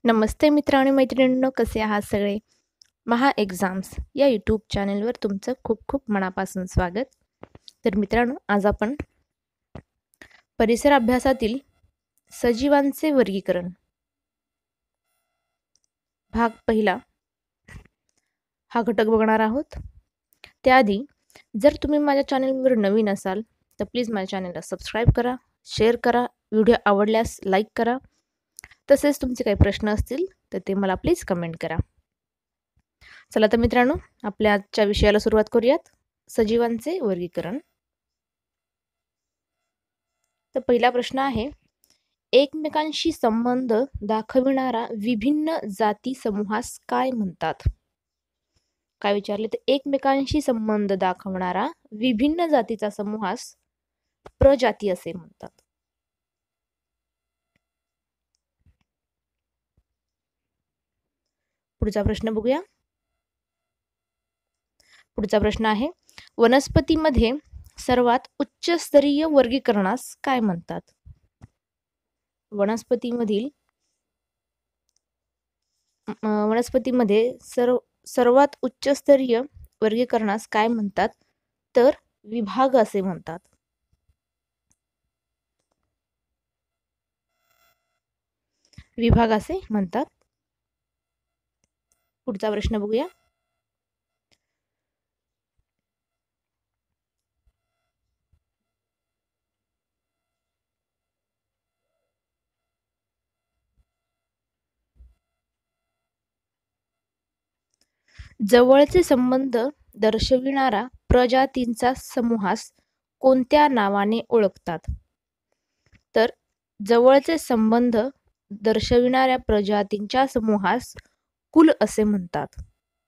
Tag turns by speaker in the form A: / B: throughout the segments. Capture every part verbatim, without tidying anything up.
A: नमस्ते मित्र आणि मैत्रिणींनो, कसे आहात सगळे? महा एक्झाम्स या यूट्यूब चॅनलवर तुमचं खूप खूप मनापासून स्वागत. तर मित्रांनो, आज आपण परिसर अभ्यासातील सजीवांचे वर्गीकरण भाग पहिला हा घटक बघणार आहोत. त्याआधी जर तुम्ही माझ्या चॅनलवर नवीन असाल तर प्लीज माझ्या चॅनलला सबस्क्राईब करा, शेअर करा, व्हिडिओ आवडल्यास लाईक करा. तसेच तुमचे काही प्रश्न असतील तर ते मला प्लीज कमेंट करा. चला तर मित्रांनो, आपल्या आजच्या विषयाला सुरुवात करूयात. सजीवांचे वर्गीकरण. तर पहिला प्रश्न आहे, एकमेकांशी संबंध दाखविणारा विभिन्न जाती समूहास काय म्हणतात? काय विचारले तर एकमेकांशी संबंध दाखवणारा विभिन्न जातीचा समूहास प्रजाती असे म्हणतात. पुढचा प्रश्न बघूया. पुढचा प्रश्न आहे, वनस्पतीमध्ये सर्वात उच्च स्तरीय वर्गीकरणास काय म्हणतात? वनस्पतीमधील वनस्पतीमध्ये सर्व सर्वात उच्च स्तरीय वर्गीकरणास काय म्हणतात? तर विभाग असे म्हणतात. विभाग असे म्हणतात. पुढचा प्रश्न बघूया. जवळचे संबंध दर्शविणारा प्रजातींचा समूहास कोणत्या नावाने ओळखतात? तर जवळचे संबंध दर्शविणाऱ्या प्रजातींच्या समूहास कुल असे म्हणतात.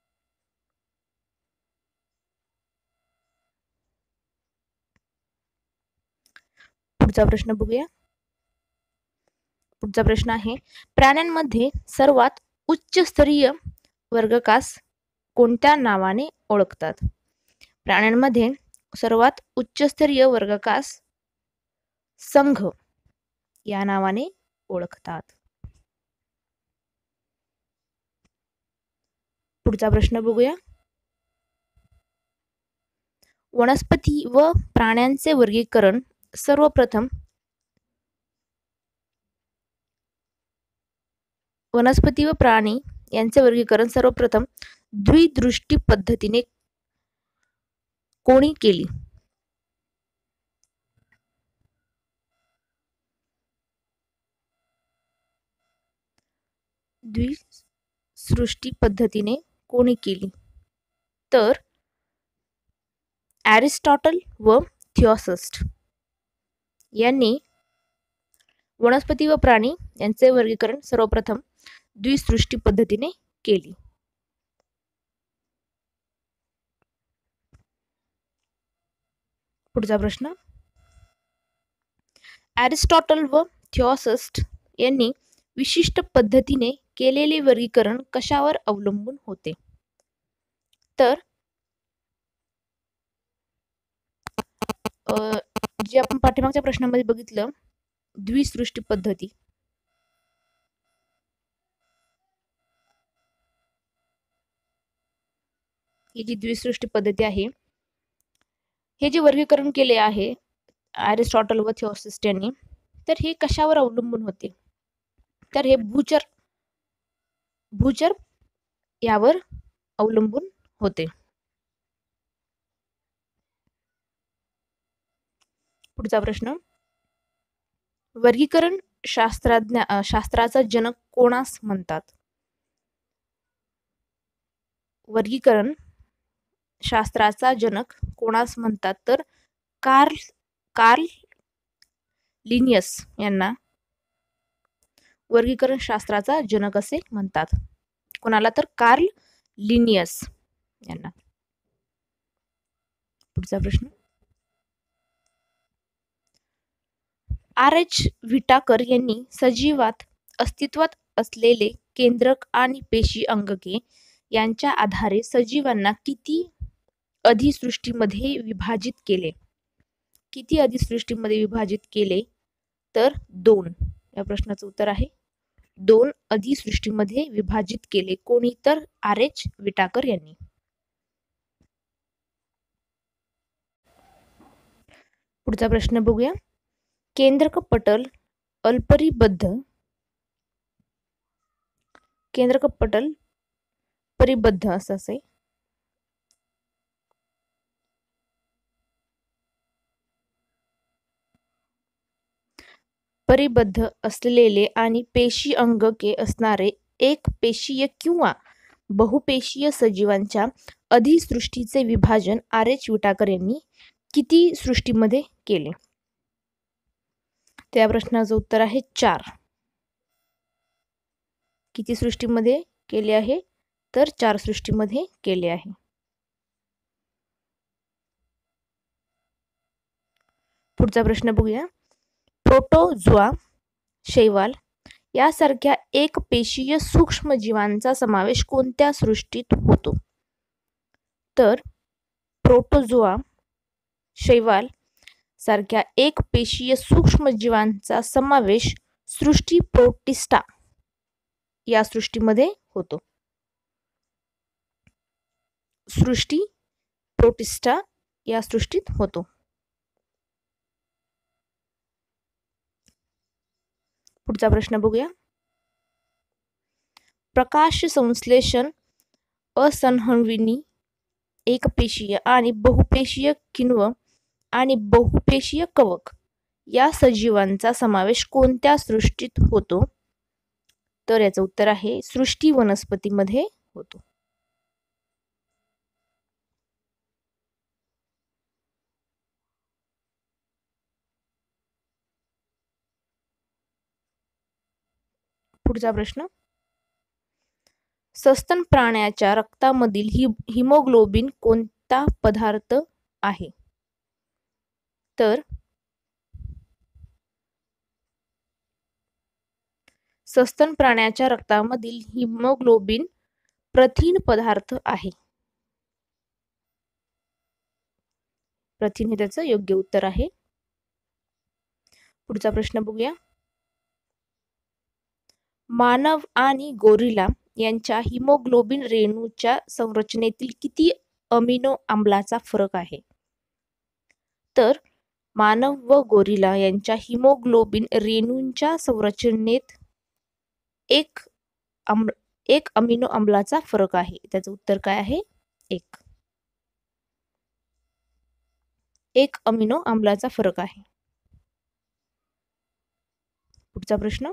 A: पुढचा प्रश्न बघूया. पुढचा प्रश्न आहे, प्राण्यांमध्ये सर्वात उच्च स्तरीय वर्गकास कोणत्या नावाने ओळखतात? प्राण्यांमध्ये सर्वात उच्च स्तरीय वर्गकास संघ या नावाने ओळखतात. पुढचा प्रश्न बघूया. वनस्पती व प्राण्यांचे वर्गीकरण सर्वप्रथम वनस्पती व प्राणी यांचे वर्गीकरण सर्वप्रथम द्विदृष्टी पद्धतीने कोणी केली? द्विसृष्टी पद्धतीने कोणी केली? तर एरिस्टॉटल व थिओसिस्ट यांनी वनस्पती व प्राणी यांचे वर्गीकरण सर्वप्रथम द्विसृष्टी पद्धतीने केली. पुढचा प्रश्न, एरिस्टॉटल व थिओसिस्ट यांनी विशिष्ट पद्धतीने केलेले वर्गीकरण कशावर अवलंबून होते? तर जे आपण पाठीमागच्या प्रश्नामध्ये बघितलं, द्विसृष्टी पद्धती, ही जी द्विसृष्टी पद्धती आहे, हे जे वर्गीकरण केले आहे एरिस्टॉटल व थिओसिस्ट यांनी, तर हे कशावर अवलंबून होते? तर हे भूचर भूचर यावर अवलंबून होते. पुढचा प्रश्न, वर्गीकरण शास्त्रज्ञ शास्त्राचा जनक कोणास म्हणतात? वर्गीकरण शास्त्राचा जनक कोणास म्हणतात? तर कार्ल कार्ल लिनियस यांना वर्गीकरण शास्त्राचा जनक असे म्हणतात. कोणाला? तर कार्ल लिनियस यांना. पुढचा प्रश्न, आर एच व्हिटाकर यांनी सजीवात अस्तित्वात असलेले केंद्रक आणि पेशी अंगके यांच्या आधारे सजीवांना किती अधिसृष्टीमध्ये विभाजित केले? किती अधिसृष्टीमध्ये विभाजित केले? तर दोन. या प्रश्नाचं उत्तर आहे दोन अधिसृष्टीमध्ये विभाजित केले? कोणी? तर आर एच विटाकर यांनी. पुढचा प्रश्न बघूया. केंद्रक पटल अल्परिबद्ध केंद्रक पटल परिबद्ध असं असे परिबद्ध असलेले आणि पेशी अंगके असणारे एक पेशीय किंवा बहुपेशीय सजीवांच्या अधिसृष्टीचे विभाजन आर एच विटाकर यांनी किती सृष्टीमध्ये केले? त्या प्रश्नाचं उत्तर आहे चार. किती सृष्टीमध्ये केले आहे? तर चार सृष्टीमध्ये केले आहे. पुढचा प्रश्न बघूया. प्रोटोझोआ, शैवाल यासारख्या एक पेशीय सूक्ष्म जीवांचा समावेश कोणत्या सृष्टीत होतो? तर प्रोटोझोआ, शैवाल सारख्या एक पेशीय सूक्ष्म जीवांचा समावेश सृष्टी प्रोटिस्टा या सृष्टीमध्ये होतो. सृष्टी प्रोटिस्टा या सृष्टीत होतो. पुढचा प्रश्न बघूया. प्रकाश संश्लेषण असंहनविनी एकपेशीय आणि बहुपेशीय किण्व आणि बहुपेशीय कवक या सजीवांचा समावेश कोणत्या सृष्टीत होतो? तर याचं उत्तर आहे सृष्टी वनस्पतीमध्ये होतो. पुढचा प्रश्न. सस्तन प्राण्याच्या रक्तामधील हि हिमोग्लोबिन कोणता पदार्थ आहे? तर सस्तन प्राण्याच्या रक्तामधील हिमोग्लोबिन प्रथिन पदार्थ आहे. प्रथिन हे त्याचं योग्य उत्तर आहे. पुढचा प्रश्न बघूया. मानव आणि गोरिला यांच्या हिमोग्लोबिन रेणूच्या संरचनेतील किती अमिनो आम्लाचा फरक आहे? तर मानव व गोरिला यांच्या हिमोग्लोबिन रेणूंच्या संरचनेत एक आम्ल एक अमिनो आम्लाचा फरक आहे. त्याचं उत्तर काय आहे? एक एक अमिनो आम्लाचा फरक आहे. पुढचा प्रश्न.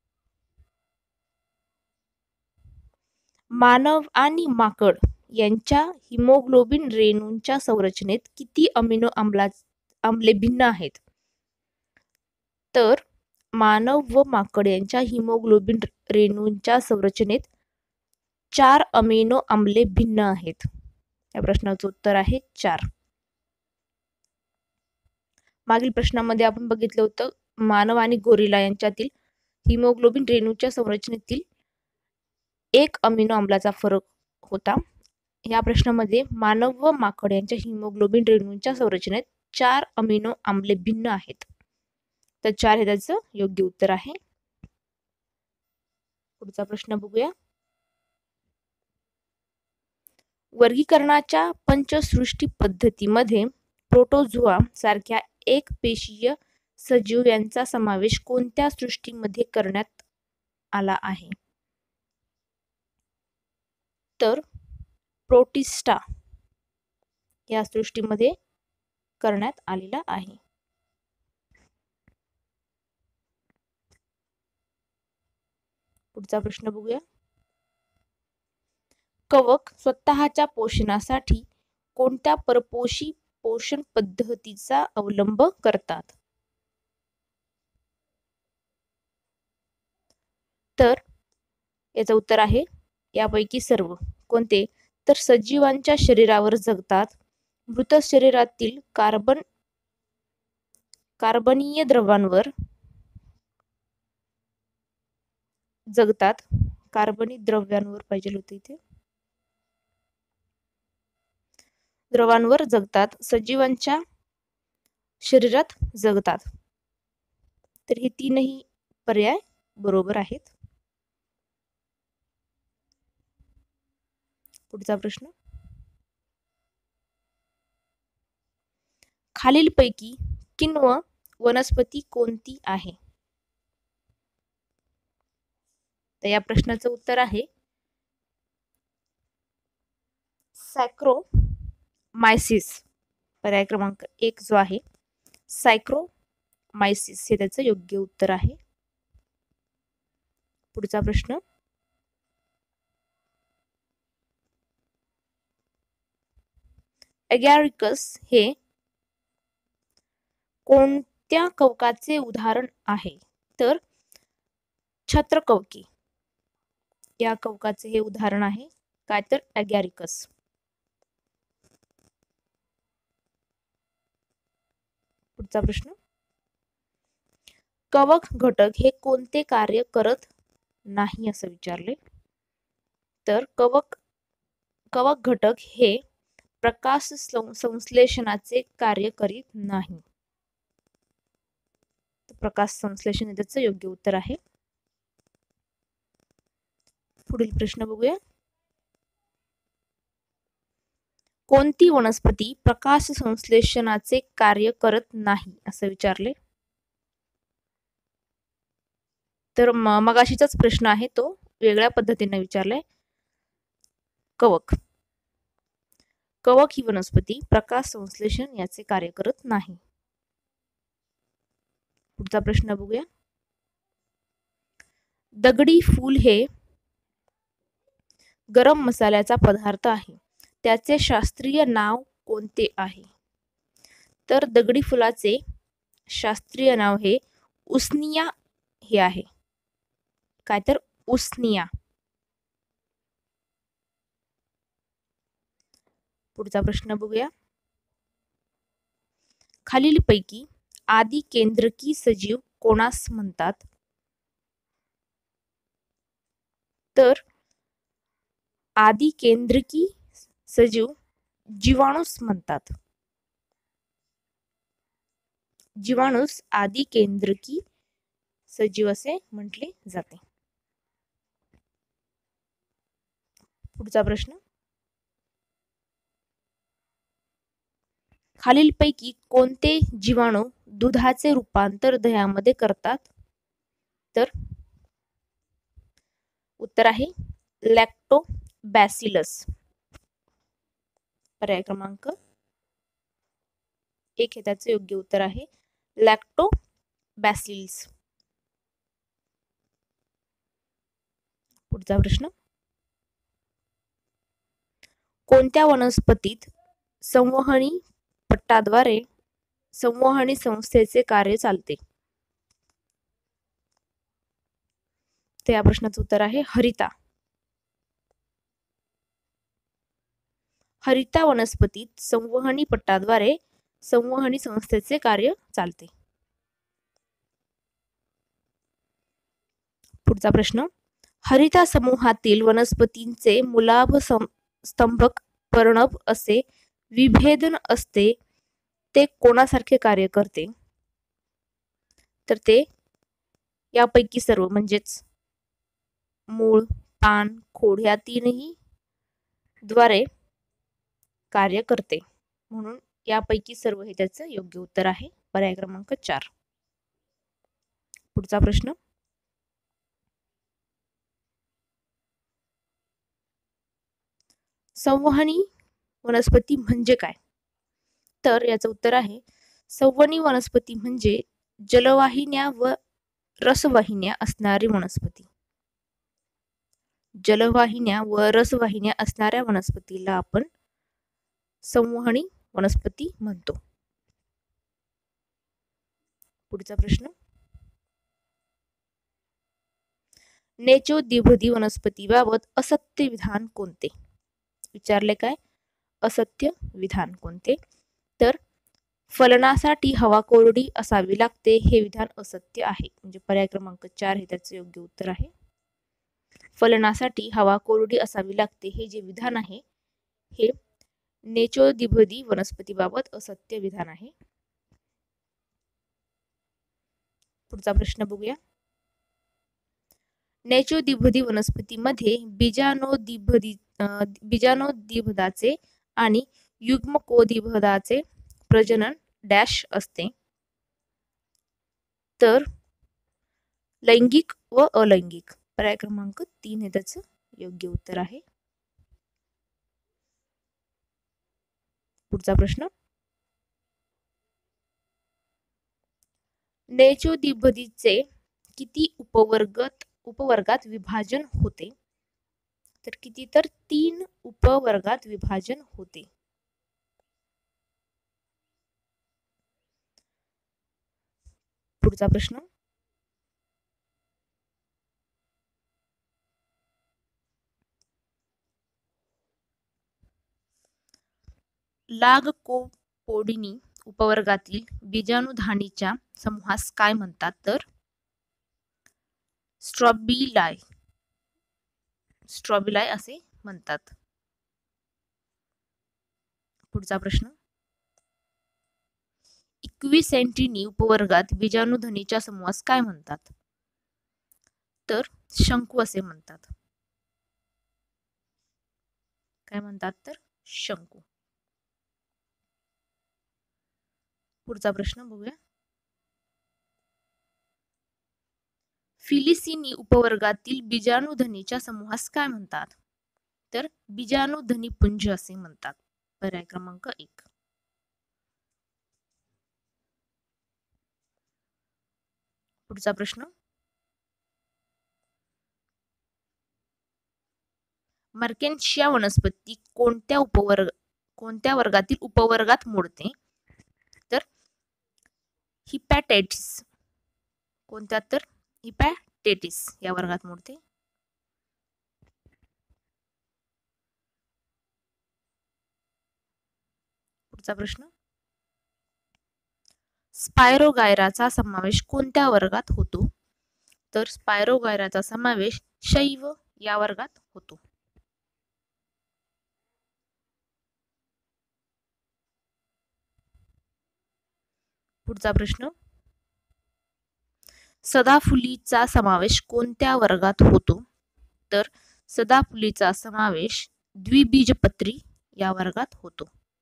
A: मानव आणि माकड यांच्या हिमोग्लोबिन रेणूंच्या संरचनेत किती अमिनो आम्ला आम्ले भिन्न आहेत? तर मानव व माकड यांच्या हिमोग्लोबिन रेणूंच्या संरचनेत चार अमिनो आम्ले भिन्न आहेत. या प्रश्नाचं उत्तर आहे चार. मागील प्रश्नामध्ये आपण बघितलं होतं मानव आणि गोरिला यांच्यातील हिमोग्लोबिन रेणूच्या संरचनेतील एक अमिनो आम्लाचा फरक होता. या प्रश्नामध्ये मानव व माकड यांच्या हिमोग्लोबिन रेणूंच्या संरचनेत चार अमिनो आम्ले भिन्न आहेत. तर चार हे त्याचं योग्य उत्तर आहे. पुढचा प्रश्न बघूया. वर्गीकरणाच्या पंचसृष्टी पद्धतीमध्ये प्रोटोझोआ सारख्या एक पेशीय सजीव यांचा समावेश कोणत्या सृष्टीमध्ये करण्यात आला आहे? तर प्रोटिस्टा या सृष्टीमध्ये करण्यात आलेला आहे. पुढचा प्रश्न बघूया. कवक स्वतःच्या पोषणासाठी कोणत्या परपोषी पोषण पद्धतीचा अवलंब करतात? तर याचं उत्तर आहे यापैकी सर्व. कोणते? तर सजीवांच्या शरीरावर जगतात, मृत शरीरातील कार्बन कार्बनीय द्रव्यांवर जगतात. कार्बनिक द्रव्यांवर पाहिजे होते इथे द्रवांवर जगतात, सजीवांच्या शरीरात जगतात. तर हे तीनही पर्याय बरोबर आहेत. पुढचा प्रश्न, खालीलपैकी किण्व वनस्पती कोणती आहे? तर या प्रश्नाचं उत्तर आहे सॅक्रोमायसिस. पर्याय क्रमांक एक जो आहे सायक्रोमायसिस हे त्याचं योग्य उत्तर आहे. पुढचा प्रश्न, ॲगॅरिकस हे कोणत्या कवकाचे उदाहरण आहे? तर छत्रकवकी या कवकाचे हे उदाहरण आहे. काय तर ॲगॅरिकस. पुढचा प्रश्न, कवक घटक हे कोणते कार्य करत नाही असं विचारले. तर कवक कवक घटक हे प्रकाश संश्लेषणाचे कार्य करीत नाही. प्रकाश संश्लेषण त्याचं योग्य उत्तर आहे. पुढील प्रश्न बघूया, कोणती वनस्पती प्रकाश संश्लेषणाचे कार्य करत नाही असं विचारले. तर मगाशीचाच प्रश्न आहे तो वेगळ्या पद्धतीने विचारलाय. कवक कवक ही वनस्पती प्रकाश संश्लेषण याचे कार्य करत नाही. पुढचा प्रश्न बघूया, दगडी फूल हे गरम मसाल्याचा पदार्थ आहे. त्याचे शास्त्रीय नाव कोणते आहे? तर दगडी फुलाचे शास्त्रीय नाव हे उसनिया हे आहे. काय तर उसनिया. पुढचा प्रश्न बघूया, खालीलपैकी आदी केंद्रकी सजीव कोणास म्हणतात? तर आदी केंद्रकी सजीव जीवाणूस म्हणतात. जीवाणूस आदी केंद्रकी सजीव असे म्हटले जाते. पुढचा प्रश्न, खालीलपैकी कोणते जीवाणू दुधाचे रूपांतर दह्यामध्ये करतात? तर उत्तर आहे लॅक्टोबॅसिलस. पर्याय क्रमांक एक हे त्याचे योग्य उत्तर आहे लॅक्टोबॅसिलस. पुढचा प्रश्न, कोणत्या वनस्पतीत संवहनी पट्टाद्वारे संवहनी संस्थेचे कार्य चालते? तर या प्रश्नाचं उत्तर आहे हरिता. हरिता वनस्पतीत संवहनी पट्टाद्वारे संवहनी संस्थेचे कार्य चालते. पुढचा प्रश्न, हरिता समूहातील वनस्पतींचे मूलाभ स्तंभक पर्णभ असे विभेदन असते ते कोणासारखे कार्य करते? तर ते यापैकी सर्व म्हणजेच मूळ, पान, खोड या तीनही द्वारे कार्य करते. म्हणून यापैकी सर्व हे त्याचं योग्य उत्तर आहे. पर्याय क्रमांक चार. पुढचा प्रश्न, संवहनी वनस्पती म्हणजे काय? तर याचं उत्तर आहे संवहनी वनस्पती म्हणजे जलवाहिन्या व रसवाहिन्या असणारी वनस्पती. जलवाहिन्या व रसवाहिन्या असणाऱ्या वनस्पतीला आपण संवहनी वनस्पती म्हणतो. पुढचा प्रश्न, नेचो द्विपदी वनस्पतीबाबत असत्य विधान कोणते? विचारले काय? असत्य विधान कोणते? तर फलनासाठी हवा कोरडी असावी लागते हे विधान असत्य आहे. म्हणजे पर्याय क्रमांक चार हे त्याचे योग्य उत्तर आहे. फलनासाठी हवा कोरडी असावी लागते हे जे विधान आहे हे नेचो द्विपदी वनस्पतीबाबत असत्य विधान आहे. पुढचा प्रश्न बघूया, नैसर्गिक वनस्पतीमध्ये बीजाणुद्विभदी बीजाणुद्विभदाचे आणि युग्मकोद्विभदाचे प्रजनन डॅश असते, तर लैंगिक व अलैंगिक. पर्याय क्रमांक तीन हे त्याचं योग्य उत्तर आहे. पुढचा प्रश्न, नैसर्गिकचे किती उपवर्गात उपवर्गात विभाजन होते, तर किती, तर तीन उपवर्गात विभाजन होते. पुढचा प्रश्न, लागकोपोडिनी उपवर्गातील बीजाणुधानीच्या समूहास काय म्हणतात, तर स्ट्रॉबिलाय स्ट्रॉबिलाय असे म्हणतात. पुढचा प्रश्न, इक्विसेंटिनी उपवर्गात बीजाणुधनीच्या समूहास काय म्हणतात, तर शंकू असे म्हणतात. काय म्हणतात, तर शंकू. पुढचा प्रश्न बघूया, फिलिसिनी उपवर्गातील बीजाणुधनीच्या समूहास काय म्हणतात, तर बीजाणुधनीपुंज असे म्हणतात. पर्याय क्रमांक एक. पुढचा प्रश्न, मर्केन्शिया वनस्पती कोणत्या उपवर्ग कोणत्या वर्गातील उपवर्गात मोडते, तर हिपॅटायटिस. कोणत्या, तर हिपॅटायटिस या वर्गात मोडते. पुढचा प्रश्न, स्पायरोगायराचा समावेश कोणत्या वर्गात होतो, तर स्पायरोगायराचा समावेश शैव या वर्गात होतो. पुढचा प्रश्न, सदाफुलीचा समावेश कोणत्या वर्गात होतो, तर सदाफुलीचा समावेश द्विबीजपत्री या वर्गात होतो.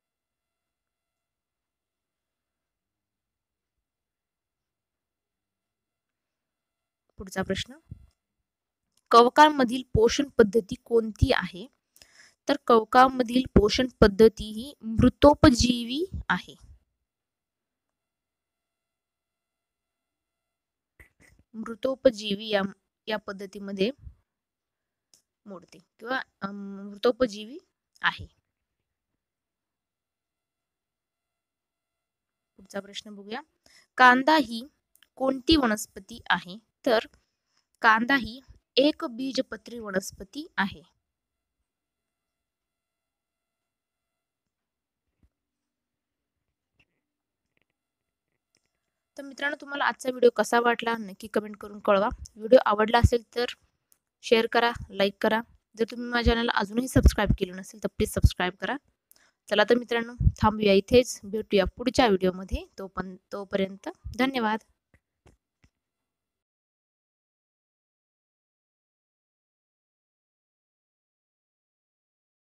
A: पुढचा प्रश्न, कवकांमधील पोषण पद्धती कोणती आहे, तर कवकांमधील पोषण पद्धती ही मृतोपजीवी आहे. मृतोपजीवी या या पद्धतीमध्ये मोडते किंवा मृतोपजीवी आहे. पुढचा प्रश्न बघूया, कांदा ही कोणती वनस्पती आहे, तर कांदा ही एक बीजपत्री वनस्पती आहे. तर मित्रांनो, तुम्हाला आजचा व्हिडिओ कसा वाटला नक्की कमेंट करून कळवा. व्हिडिओ आवडला असेल तर शेअर करा, लाईक करा. जर तुम्ही माझ्या चॅनलला अजूनही सबस्क्राईब केलं नसेल तर प्लीज सबस्क्राईब करा. चला तर मित्रांनो, थांबूया इथेच. भेटूया पुढच्या व्हिडिओमध्ये. तोपर्यंत धन्यवाद.